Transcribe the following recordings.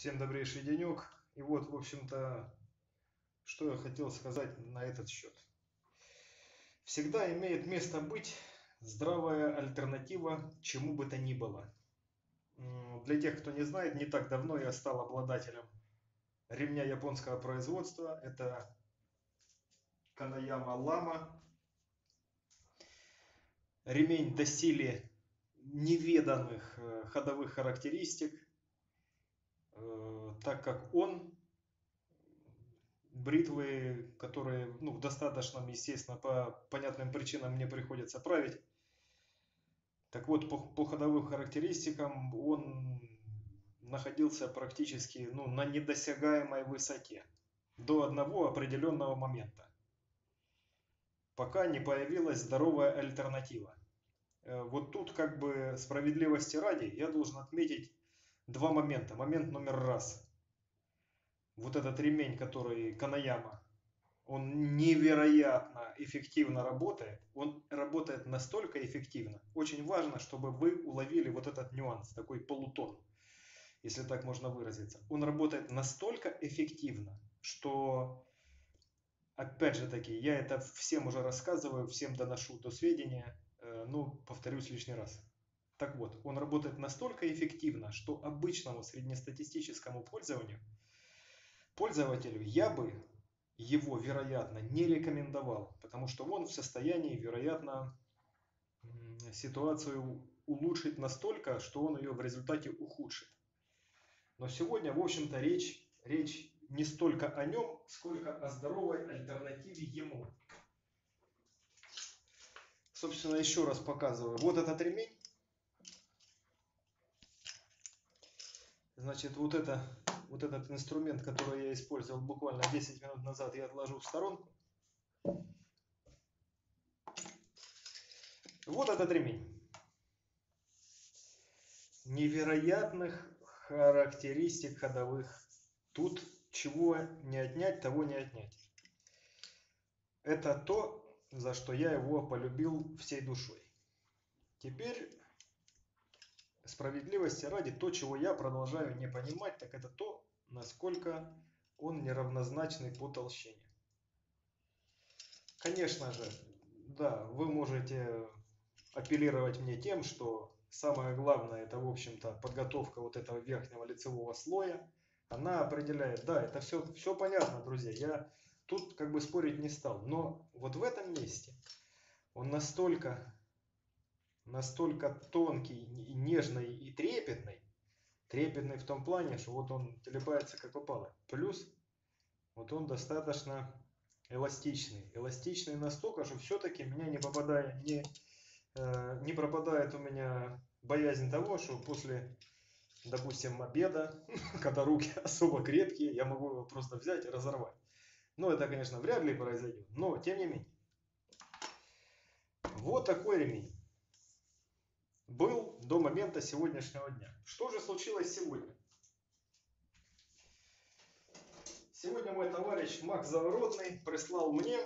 Всем добрейший денек. И вот, в общем-то, что я хотел сказать на этот счет. Всегда имеет место быть здравая альтернатива чему бы то ни было. Для тех, кто не знает, не так давно я стал обладателем ремня японского производства. Это Канаяма Лама. Ремень доселе неведанных ходовых характеристик, так как он бритвы, которые в достаточном, естественно, по понятным причинам мне приходится править. Так вот, по ходовым характеристикам он находился практически на недосягаемой высоте до одного определенного момента, пока не появилась здоровая альтернатива. Вот тут, как бы справедливости ради, я должен отметить два момента. Момент номер раз. Вот этот ремень, который Канаяма, он невероятно эффективно работает. Он работает настолько эффективно. Очень важно, чтобы вы уловили вот этот нюанс, такой полутон, если так можно выразиться. Он работает настолько эффективно, что, опять же таки, я это всем уже рассказываю, всем доношу до сведения, повторюсь лишний раз. Так вот, он работает настолько эффективно, что обычному среднестатистическому пользователю я бы его, вероятно, не рекомендовал, потому что он в состоянии, вероятно, ситуацию улучшить настолько, что он ее в результате ухудшит. Но сегодня, в общем-то, речь не столько о нем, сколько о здоровой альтернативе ему. Собственно, еще раз показываю. Вот этот ремень. Значит, вот этот инструмент, который я использовал буквально 10 минут назад, я отложу в сторонку. Вот этот ремень. Невероятных характеристик ходовых. Тут чего не отнять, того не отнять. Это то, за что я его полюбил всей душой. Теперь, справедливости ради, то, чего я продолжаю не понимать, так это то, насколько он неравнозначный по толщине. Конечно же, да, вы можете апеллировать мне тем, что самое главное, это, в общем-то, подготовка вот этого верхнего лицевого слоя. Она определяет, да, это все понятно, друзья, я тут как бы спорить не стал. Но вот в этом месте он настолько тонкий, нежный и трепетный. Трепетный в том плане, что вот он телепается как попало. Плюс вот он достаточно эластичный. Эластичный настолько, что все-таки меня не пропадает у меня боязнь того, что после, допустим, обеда, когда руки особо крепкие, я могу его просто взять и разорвать. Но это, конечно, вряд ли произойдет, но тем не менее. Вот такой ремень был до момента сегодняшнего дня. Что же случилось сегодня? Сегодня мой товарищ Макс Заворотный прислал мне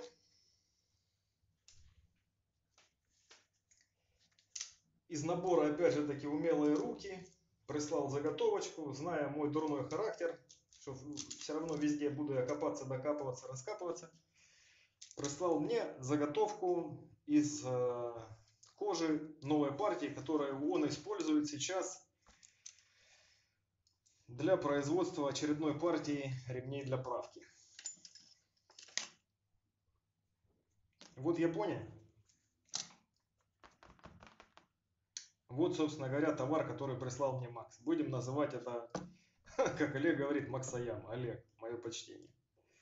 из набора, опять же таки, умелые руки, прислал заготовочку, зная мой дурной характер, что все равно везде буду я копаться, докапываться, раскапываться. Прислал мне заготовку из кожи новой партии, которую он использует сейчас для производства очередной партии ремней для правки. Вот Япония. Вот, собственно говоря, товар, который прислал мне Макс. Будем называть это, как Олег говорит, Максаяма. Олег, мое почтение.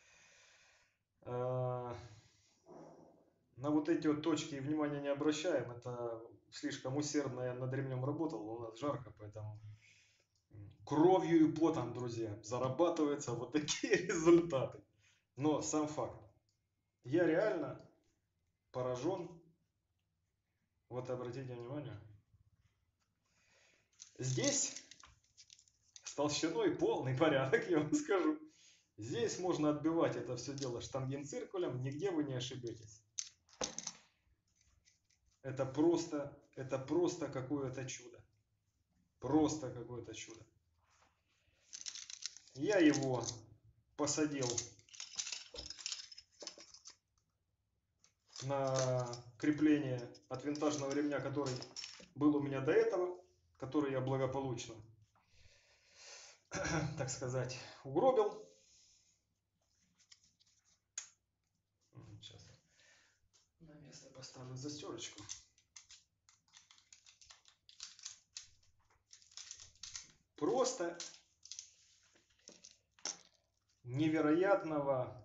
На вот эти вот точки внимания не обращаем. Это слишком усердно я над ремнем работал. У нас жарко, поэтому кровью и потом, друзья, зарабатываются вот такие результаты. Но сам факт. Я реально поражен. Вот обратите внимание. Здесь с толщиной полный порядок, я вам скажу. Здесь можно отбивать это все дело штангенциркулем, нигде вы не ошибетесь. Это просто какое-то чудо. Просто какое-то чудо. Я его посадил на крепление от винтажного ремня, который был у меня до этого, который я благополучно, так сказать, угробил. Сейчас на место поставлю застежечку. Просто невероятного,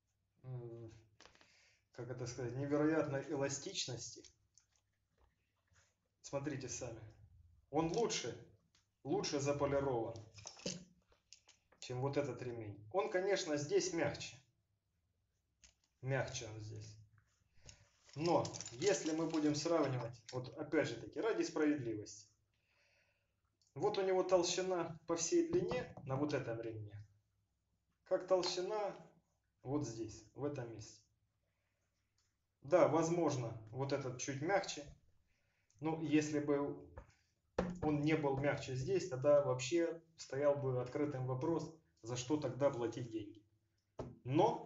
как это сказать, невероятной эластичности. Смотрите сами. Он лучше заполирован, чем вот этот ремень. Он, конечно, здесь мягче. Мягче он здесь. Но если мы будем сравнивать, вот опять же таки, ради справедливости. Вот у него толщина по всей длине на вот этом ремне, как толщина вот здесь, в этом месте. Да, возможно, вот этот чуть мягче. Но если бы он не был мягче здесь, тогда вообще стоял бы открытым вопрос, за что тогда платить деньги. Но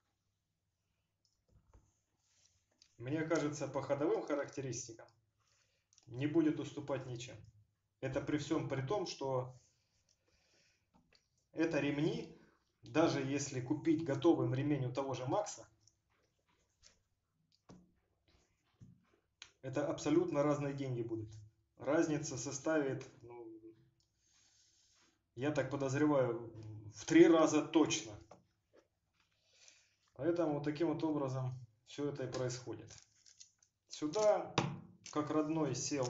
мне кажется, по ходовым характеристикам не будет уступать ничем. Это при всем при том, что это ремни, даже если купить готовым ремень у того же Макса, это абсолютно разные деньги будут. Разница составит, я так подозреваю, в 3 раза точно. Поэтому вот таким вот образом все это и происходит. Сюда, как родной, сел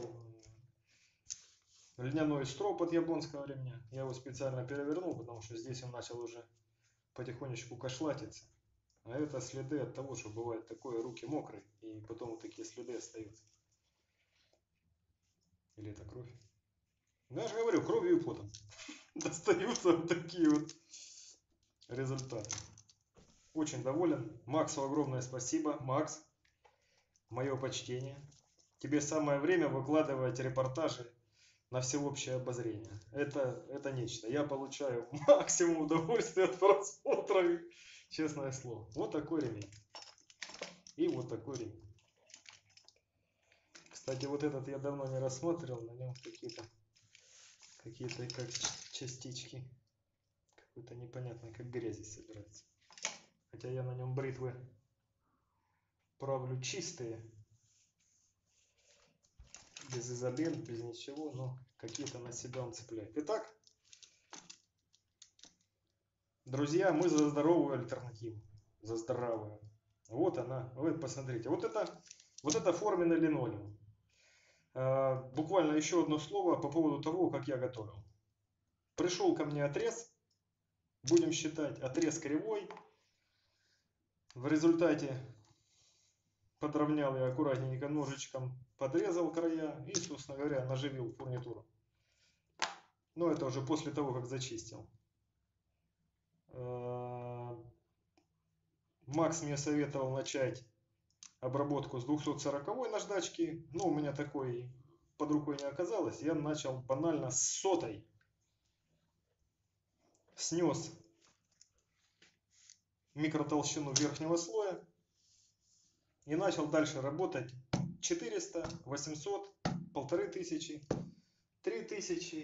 льняной строп от японского ремня. Я его специально перевернул, потому что здесь он начал уже потихонечку кошлатиться. А это следы от того, что бывает такое, руки мокрые, и потом вот такие следы остаются. Или это кровь? Ну, я же говорю, кровью и потом достаются вот такие вот результаты. Очень доволен. Максу огромное спасибо. Макс, мое почтение. Тебе самое время выкладывать репортажи на всеобщее обозрение. Это нечто. Я получаю максимум удовольствия от просмотра их, честное слово. Вот такой ремень. И вот такой ремень. Кстати, вот этот я давно не рассматривал. На нем какие-то как частички. Какой-то непонятной, как грязи собирается. Хотя я на нем бритвы правлю чистые. Без изолент, без ничего, но какие-то на себя он цепляет. Итак, друзья, мы за здоровую альтернативу. За здравую. Вот она. Вы посмотрите. Вот это форменный линолеум. Буквально еще одно слово по поводу того, как я готовил. Пришел ко мне отрез. Будем считать отрез кривой. В результате подровнял я аккуратненько ножичком, подрезал края и, собственно говоря, наживил фурнитуру. Но это уже после того, как зачистил. Макс мне советовал начать обработку с 240 наждачки. Но у меня такой под рукой не оказалось. Я начал банально с 100. Снес микротолщину верхнего слоя. И начал дальше работать 400, 800, 1500, 3000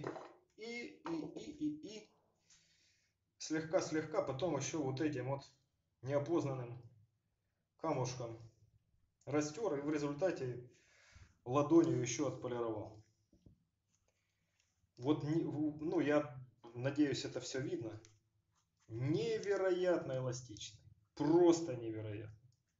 и слегка потом еще вот этим вот неопознанным камушком растер и в результате ладонью еще отполировал. Вот, ну, я надеюсь, это все видно. Невероятно эластичный. Просто невероятно.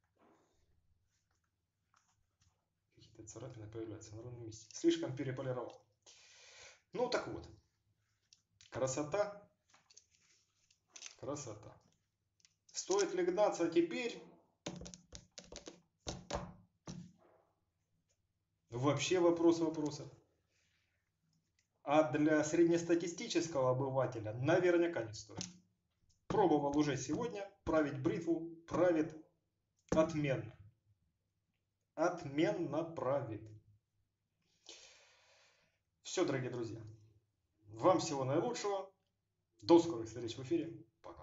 Какие-то царапины появляются на ровном месте. Слишком переполировал. Ну так вот. Красота. Красота. Стоит ли гнаться теперь? Вообще вопрос вопросов. А для среднестатистического обывателя наверняка не стоит. Пробовал уже сегодня. Править бритву правит отменно. Отменно правит. Все, дорогие друзья. Вам всего наилучшего. До скорых встреч в эфире. Пока.